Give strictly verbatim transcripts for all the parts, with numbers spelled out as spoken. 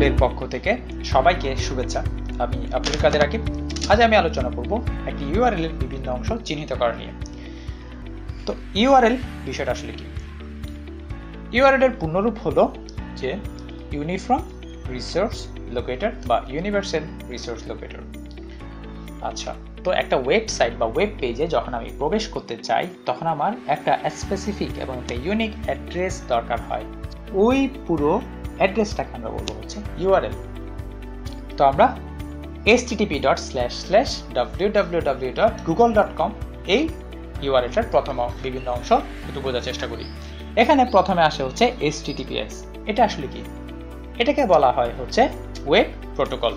স্কুলের পক্ষ থেকে সবাইকে শুভেচ্ছা। আমি আব্দুল কাদের আকিব। আজ আমি আলোচনা করব একটি ইউআরএল এর বিভিন্ন অংশ চিহ্নিত করা নিয়ে। তো ইউআরএল বিষয়টা আসলে কি? ইউআরএল এর পূর্ণরূপ হলো যে ইউনিফর্ম রিসোর্স লোকেটর বা ইউনিভার্সাল রিসোর্স লোকেটর। আচ্ছা, তো একটা ওয়েবসাইট বা ওয়েব পেজে যখন আমি প্রবেশ করতে চাই তখন আমার একটা স্পেসিফিক এবং একটা ইউনিক অ্যাড্রেস দরকার হয়। ওই পুরো অ্যাড্রেসটাকে আমরা বলবো হচ্ছে ইউআরএল। তো আমরা H T T P dot slash slash W W W dot Google dot com এই ইউআরএলটার প্রথম বিভিন্ন অংশ একটু বোঝার চেষ্টা করি। এখানে প্রথমে আসে হচ্ছে H T T P S. এটা আসলে কি? এটাকে বলা হয় হচ্ছে web protocol.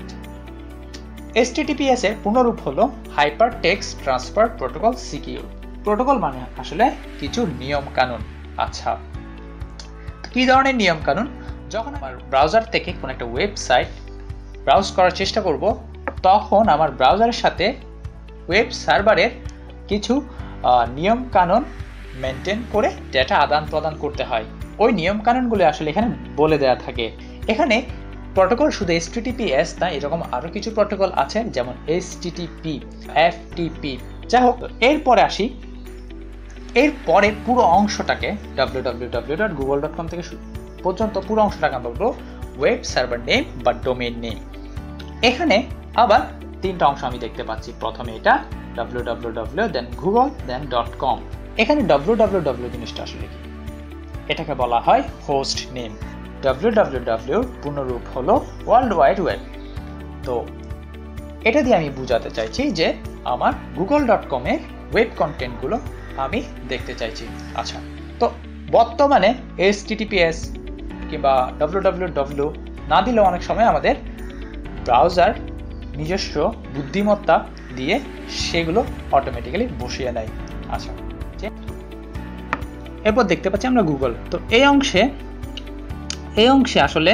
H T T P S এর পূর্ণরূপ হলো hyper text transfer protocol secure. Protocol মানে আসলে কিছু নিয়ম কানুন। আচ্ছা, কি ধরনের নিয়ম কানুন? যখন আমার ব্রাউজার থেকে কোনো একটা ওয়েবসাইট ব্রাউজ করার চেষ্টা করব তখন আমার ব্রাউজারের সাথে ওয়েব সার্ভারের কিছু নিয়ম কানুন মেনটেন করে ডেটা আদান প্রদান করতে হয়। ওই নিয়ম কানুনগুলো আসলে এখানে বলে দেওয়া থাকে। এখানে প্রোটোকল শুধু H T T P S না, এরকম আরো কিছু প্রোটোকল আছে যেমন H T T P, F T P. যাই হোক, এরপরে আসি। এরপরে পুরো অংশটাকে W W W dot Google dot com থেকে পর্যন্ত পুরো অংশটাকে আমরা বলবো ওয়েব সার্ভার নেম বা ডোমেইন নেম। এখানে আবার তিনটা অংশ আমি দেখতে পাচ্ছি। প্রথমে এটা W W W then Google then dot com. এখানে ডাব্লিউ ডাব্লিউ ডাব্লিউ জিনিসটা আসলে কি? এটাকে বলা হয় host name. W W W পূর্ণরূপ হলো ওয়ার্ল্ড ওয়াইড ওয়েব। তো এটা দিয়ে আমি বোঝাতে চাইছি যে আমার গুগল ডট কম এর ওয়েব কন্টেন্টগুলো আমি দেখতে চাইছি। আচ্ছা, তো বর্তমানে H T T P S কিংবা ডাব্লিউ ডাব্লিউ ডাব্লিউ না দিলেও অনেক সময় আমাদের ব্রাউজার নিজস্ব বুদ্ধিমত্তা দিয়ে সেগুলো অটোমেটিক্যালি বসিয়ে নেয়। আচ্ছা, এরপর দেখতে পাচ্ছি আমরা গুগল। তো এই অংশে এই অংশে আসলে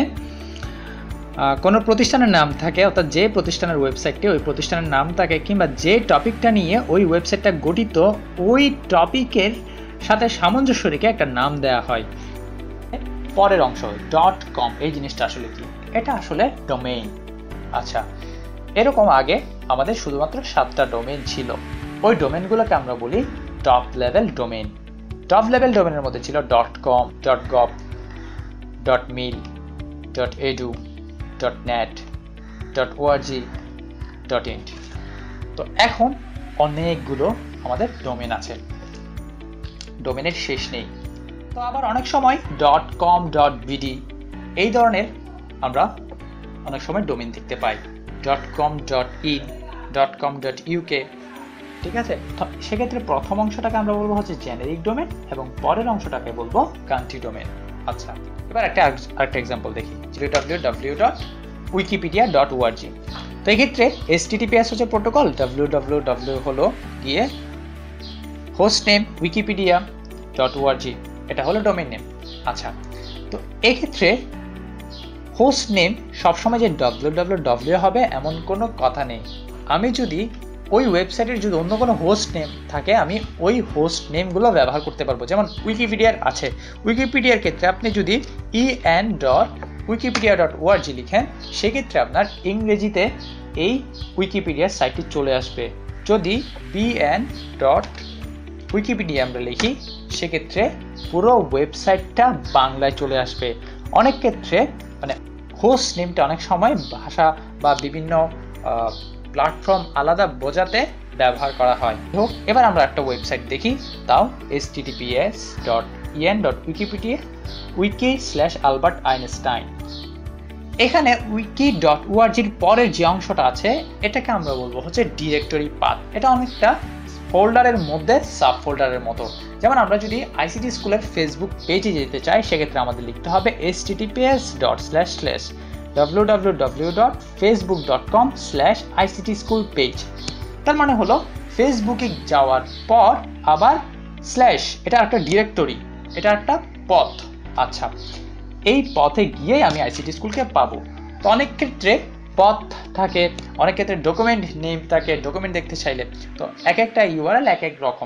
কোনো প্রতিষ্ঠানের নাম থাকে, অর্থাৎ যে প্রতিষ্ঠানের ওয়েবসাইটটি ওই প্রতিষ্ঠানের নাম থাকে কিংবা যে টপিকটা নিয়ে ওই ওয়েবসাইটটা গঠিত ওই টপিকের সাথে সামঞ্জস্য রেখে একটা নাম দেওয়া হয়। পরের অংশ ডট কম, এই জিনিসটা আসলে কি? এটা আসলে ডোমেইন। আচ্ছা, এরকম আগে আমাদের শুধুমাত্র সাতটা ডোমেইন ছিল। ওই ডোমেইনগুলোকে আমরা বলি top level domain. Top level ডোমেইনের মধ্যে ছিল dot com, dot gov, dot mil, dot edu, dot net, dot ORG, dot in. তো এখন অনেকগুলো আমাদের ডোমেইন আছে, ডোমেইনের শেষ নেই। তো আবার অনেক সময় ডট কম, ডট বিডি এই ধরনের আমরা অনেক সময় ডোমেইন দেখতে পাই। Dot com, dot in, dot com, dot UK. ঠিক আছে, সেক্ষেত্রে প্রথম অংশটাকে আমরা বলবো হচ্ছে জেনেরিক ডোমেইন এবং পরের অংশটাকে বলবো কান্ট্রি ডোমেইন। আচ্ছা, এবার একটা আরেকটা এক্সাম্পল দেখি। W W W dot Wikipedia dot ORG. তো এই ক্ষেত্রে H T T P S হচ্ছে প্রোটোকল, ডাব্লিউ ডাব্লিউ ডাব্লিউ হলো গিয়ে host name, Wikipedia dot ORG এটা হলো ডোমেইন নেম। আচ্ছা, তো এই ক্ষেত্রে হোস্ট নেম সবসময় যে ডাব্লিউ ডাব্লিউ ডাব্লিউ হবে এমন কোনো কথা নেই। আমি যদি ওই ওয়েবসাইটের যদি অন্য কোনো হোস্ট নেম থাকে আমি ওই হোস্ট নেমগুলো ব্যবহার করতে পারবো। যেমন উইকিপিডিয়ার আছে, উইকিপিডিয়ার ক্ষেত্রে আপনি যদি E N dot Wikipedia dot ORG লিখেন সেক্ষেত্রে আপনার ইংরেজিতে এই উইকিপিডিয়ার সাইটটি চলে আসবে। যদি বিএন ডট উইকিপিডিয়া আমরা লিখি সেক্ষেত্রে পুরো ওয়েবসাইটটা বাংলায় চলে আসবে। অনেক ক্ষেত্রে মানে হোস্ট নেমটা অনেক সময় ভাষা বা বিভিন্ন প্ল্যাটফর্ম আলাদা বোঝাতে ব্যবহার করা হয়। হোক, এবার আমরা একটা ওয়েবসাইট দেখি, তাও H T T P S dot E N dot Wikipedia wiki slash Albert Einstein. এখানে উইকি ডট ওআরজির পরের যে অংশটা আছে এটাকে আমরা বলবো হচ্ছে ডিরেক্টরি পাথ। এটা অনেকটা ফোল্ডারের মধ্যে সাব ফোল্ডারের মতো। যেমন আমরা যদি আইসিটি স্কুলের ফেসবুক পেজে যেতে চাই সেক্ষেত্রে আমাদের লিখতে হবে H T T P S dot slash slash W W W dot Facebook dot com slash ICT school page. তার মানে হলো ফেসবুকে যাওয়ার পর আবার স্ল্যাশ, এটা একটা ডিরেক্টরি, এটা একটা পথ। আচ্ছা, এই পথে গিয়ে আমি আইসিটি স্কুলকে পাবো। তো অনেক ক্ষেত্রে পথ থাকে, অনেক ক্ষেত্রে ডকুমেন্ট নেম থাকে, ডকুমেন্ট দেখতে চাইলে। তো এক একটা ইউআরএল এক এক রকম।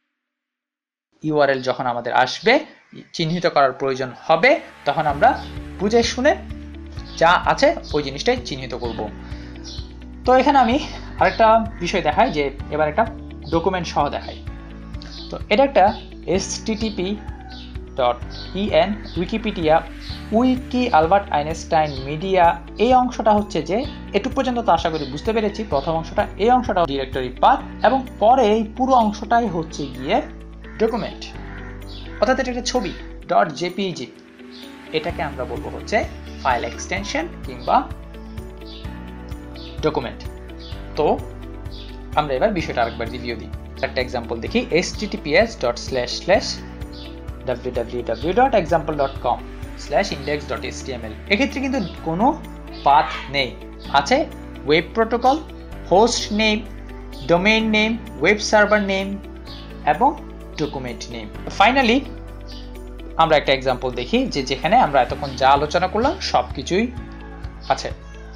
ইউআরএল যখন আমাদের আসবে চিহ্নিত করার প্রয়োজন হবে তখন আমরা বুঝে শুনে যা আছে ওই জিনিসটাই চিহ্নিত করব। তো এখানে আমি আরেকটা বিষয় দেখাই যে এবার একটা ডকুমেন্ট সহ দেখাই। তো এটা একটা HTTP dot EN Wikipedia wiki Albert Einstein media. এই অংশটা হচ্ছে যে এটুকু পর্যন্ত তো আশা করি বুঝতে পেরেছি। প্রথম অংশটা, এই অংশটা ডিরেক্টরি পাথ, এবং পরে এই পুরো অংশটাই হচ্ছে গিয়ে ডকুমেন্ট, অর্থাৎ এটা একটা ছবি ডট জেপিজি। এটাকে আমরা বলবো হচ্ছে ফাইল এক্সটেনশন কিংবা ডকুমেন্ট। তো আমরা এবার বিষয়টা আরেকবার রিভিউ দিই, একটা এক্সাম্পল দেখি। HTTPS dot slash slash WWW dot example dot com slash index dot HTML. এক্ষেত্রে কিন্তু কোনো পাথ নেই, আছে web protocol, host name, domain name, web server name এবং ডকুমেন্ট নেম। ফাইনালি আমরা একটা এক্সাম্পল দেখি যে যেখানে আমরা এতক্ষণ যা আলোচনা করলাম সব কিছুই আছে।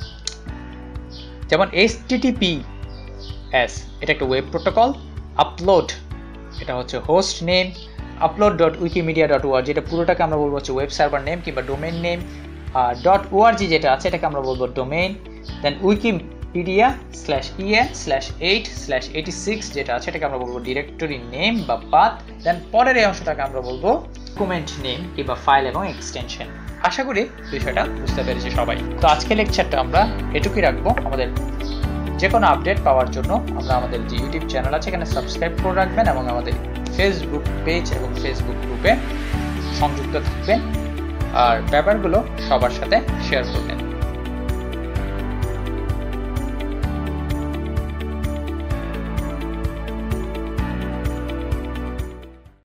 যেমন এইচটিটিপিএস এটা একটা ওয়েব প্রোটোকল, আপলোড এটা হচ্ছে host name, upload dot Wikimedia dot ORG এটা পুরোটাকে আমরা বলবো হচ্ছে ওয়েব সার্ভার নেম কিংবা ডোমেইন নেম, আর ডট ওআরজি যেটা আছে এটাকে আমরা বলবো domain. Then Wikipedia slash EN slash eight slash eighty six যেটা আছে এটাকে আমরা বলবো ডিরেক্টরি নেম বা পাথ। দেন পরের এই অংশটাকে আমরা বলবো ডকুমেন্ট নেম কিংবা ফাইল এবং এক্সটেনশন। আশা করি বিষয়টা বুঝতে পেরেছি সবাই। তো আজকে লেকচারটা আমরা এটুকুই রাখবো। আমাদের যে কোনো আপডেট পাওয়ার জন্য আমরা আমাদের যে ইউটিউব চ্যানেল আছে এখানে সাবস্ক্রাইব করে রাখবেন এবং আমাদের ফেসবুক পেজ এবং ফেসবুক গ্রুপে সংযুক্ত থাকবেন, আর ব্যাপারগুলো সবার সাথে শেয়ার করবেন।